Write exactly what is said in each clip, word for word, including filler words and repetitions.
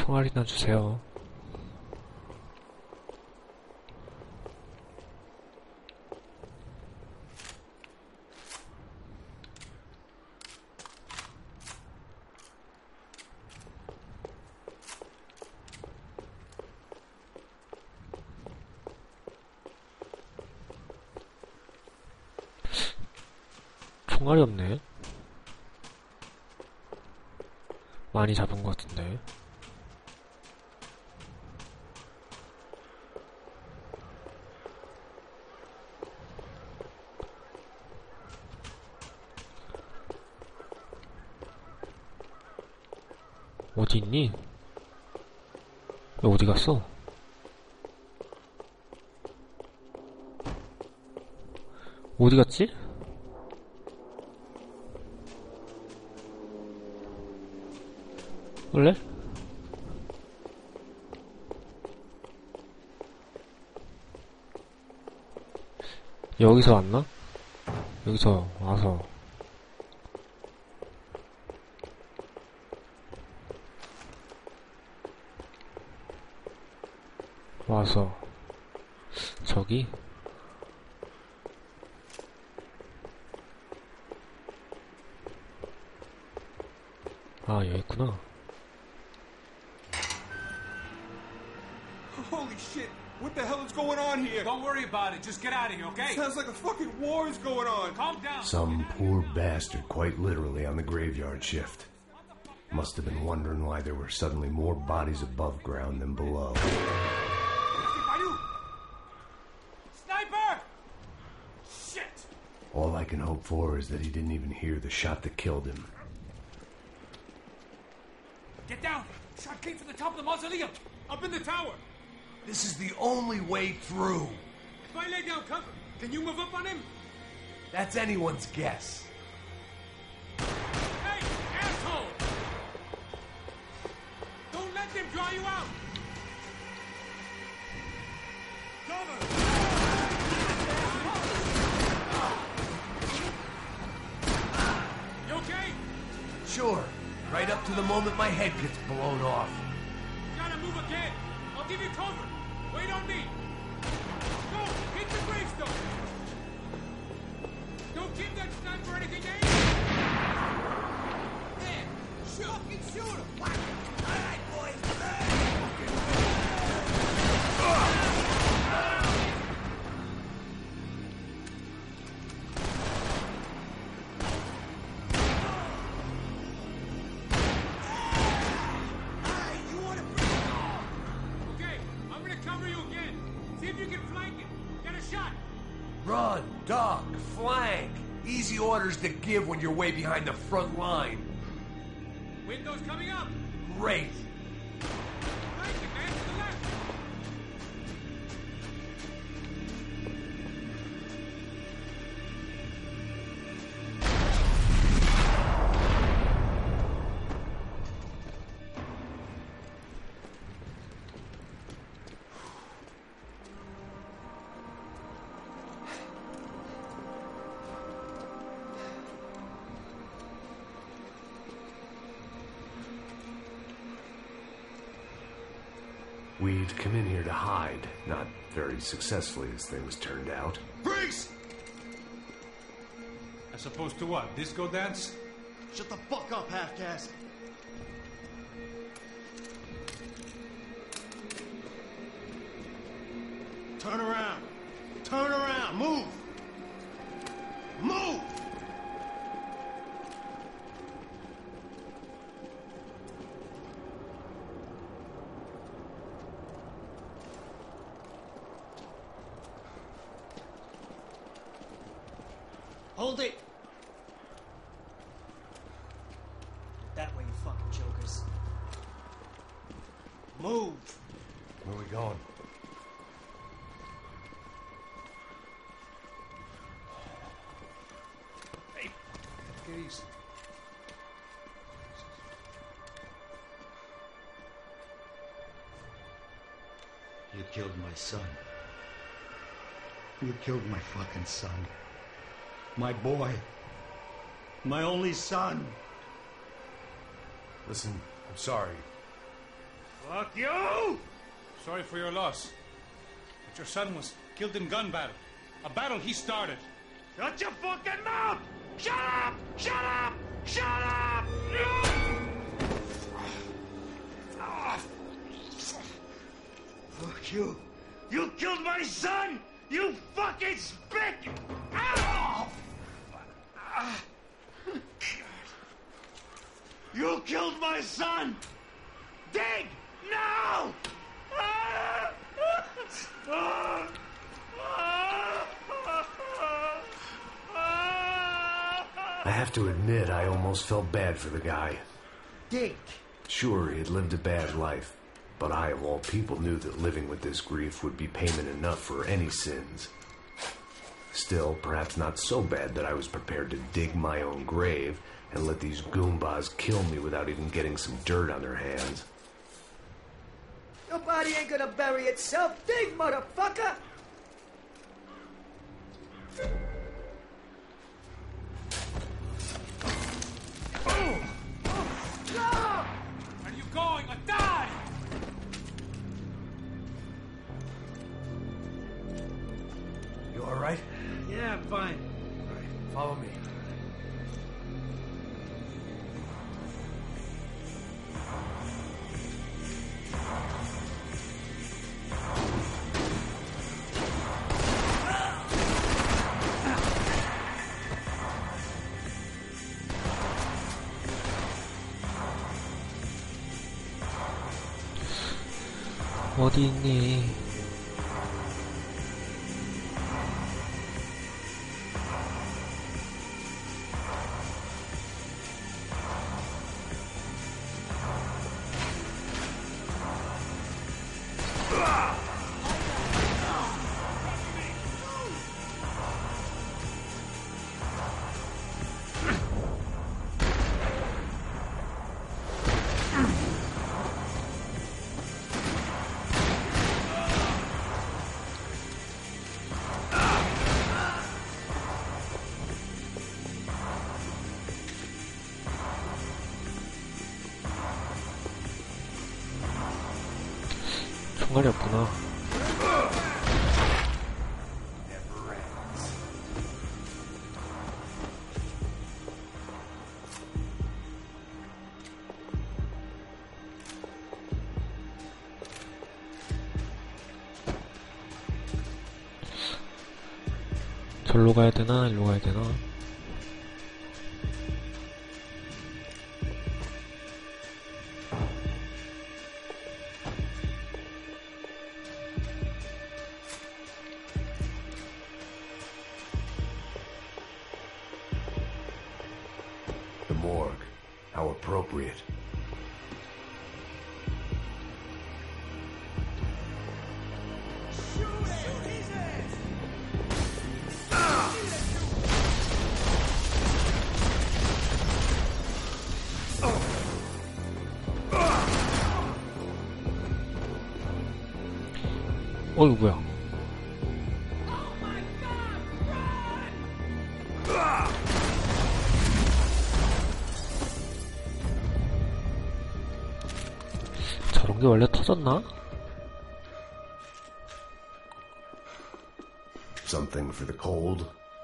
총알이나 주세요. 총알이 없네. 많이 잡은 것 같은데. 어디 있니? 너 어디 갔어? 어디 갔지? 원래? 여기서 왔나? 여기서 와서 와서 저기? 아, 여기 있구나. Holy shit! What the hell is going on here? Don't worry about it. Just get out of here, okay? Sounds like a fucking war is going on. Calm down. Some poor bastard, quite literally, on the graveyard shift. Must have been wondering why there were suddenly more bodies above ground than below. Sniper! Shit! All I can hope for is that he didn't even hear the shot that killed him. Get down! Shot came from the top of the mausoleum! Up in the tower! This is the only way through. If I lay down cover, can you move up on him? That's anyone's guess. Hey, asshole! Don't let them draw you out! Cover! You okay? Sure. Right up to the moment my head gets blown off. Gotta move again! I'll give you cover! Wait on me! Go! Hit the gravestone! Don't give that sniper anything to aim! There! Shoot! Fucking shoot him! Whack him! Alright, boys! Run, duck, flank. Easy orders to give when you're way behind the front line. Windows coming up. Great. Flank it, man, to the left. We'd come in here to hide, not very successfully as things turned out. Freeze! As opposed to what? Disco dance? Shut the fuck up, half-caste. Turn around. Turn around. Move. Move! Hold it! That way, you fucking jokers. Move! Where are we going? Hey, get easy. You killed my son. You killed my fucking son. My boy. My only son. Listen, I'm sorry. Fuck you! Sorry for your loss. But your son was killed in gun battle. A battle he started. Shut your fucking mouth! Shut up! Shut up! Shut up! Fuck you! You killed my son! You fucking spick! Ow! You killed my son! Dig! No! I have to admit, I almost felt bad for the guy. Dig. Sure, he had lived a bad life, but I, of all people, knew that living with this grief would be payment enough for any sins. Still, perhaps not so bad that I was prepared to dig my own grave and let these Goombas kill me without even getting some dirt on their hands. Your body ain't gonna bury itself. Dig, motherfucker! Where are you going? Or die! You all right? Yeah, I'm fine. All right, follow me. 어디 있니? 총알이 없구나. 절로 가야 되나? 일로 가야 되나? The morgue. How appropriate. 어이구 뭐야. 저런 게 원래 터졌나? Something for the cold.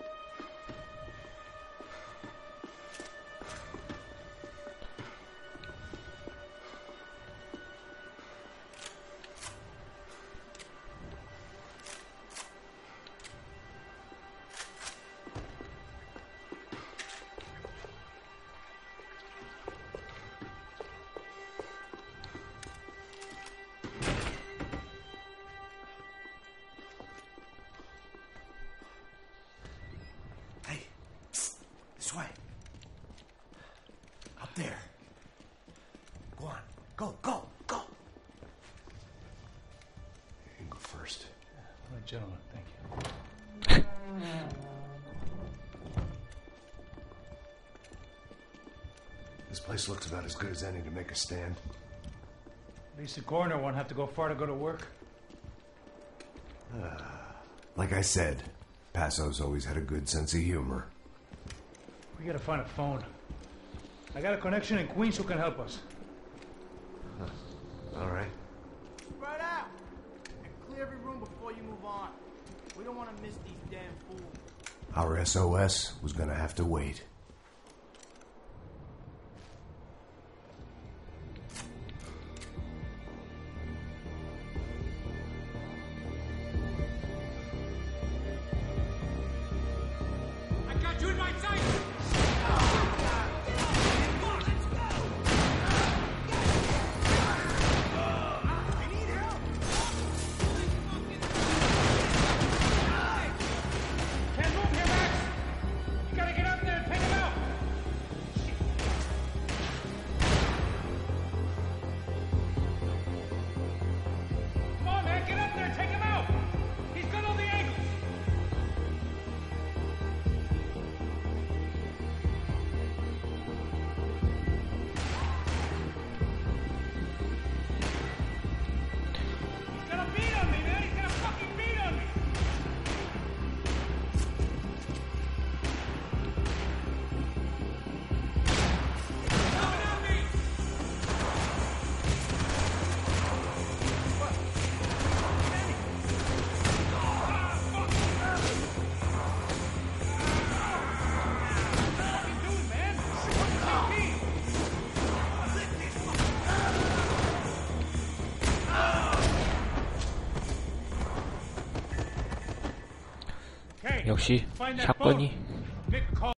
Hey, psst, this way. Up there. Go on. Go, go, go. You can go first. All right, gentlemen, thank you. This place looks about as good as any to make a stand. At least the coroner won't have to go far to go to work. Like I said, Passo's always had a good sense of humor. We gotta find a phone. I got a connection in Queens who can help us. All right. Spread out! And clear every room before you move on. We don't want to miss these damn fools. Our S O S was gonna have to wait. I got you in my sight! Can't move here, Max! You gotta get up there and take him out! Come on, man, get up there and take him out! He's got all the angles! He's gonna beat on me, man! He's gonna fucking beat on me! Coming at me! What are you doing, man? Take me! Okay, 역시 find that 샷건이 phone. Make a call.